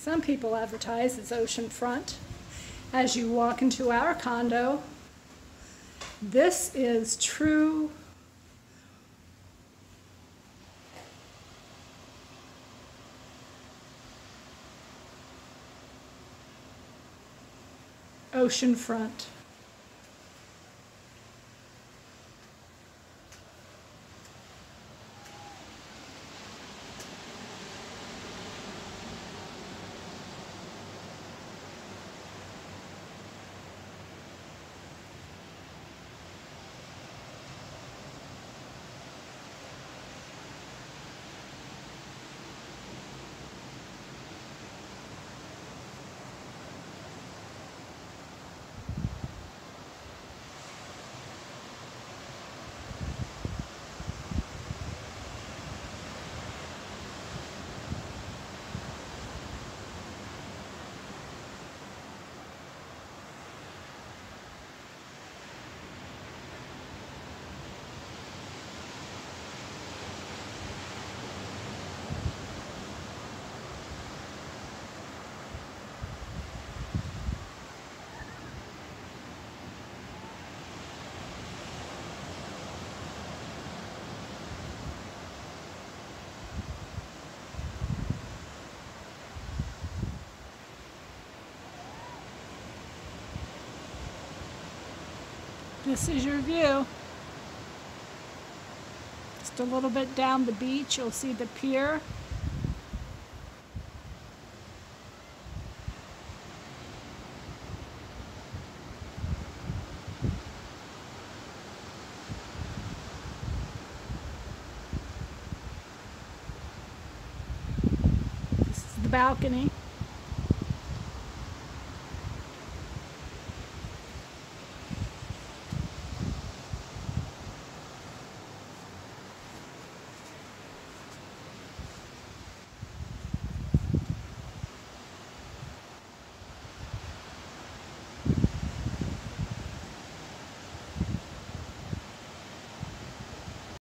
Some people advertise as oceanfront. As you walk into our condo, this is true oceanfront. This is your view. Just a little bit down the beach, you'll see the pier. This is the balcony.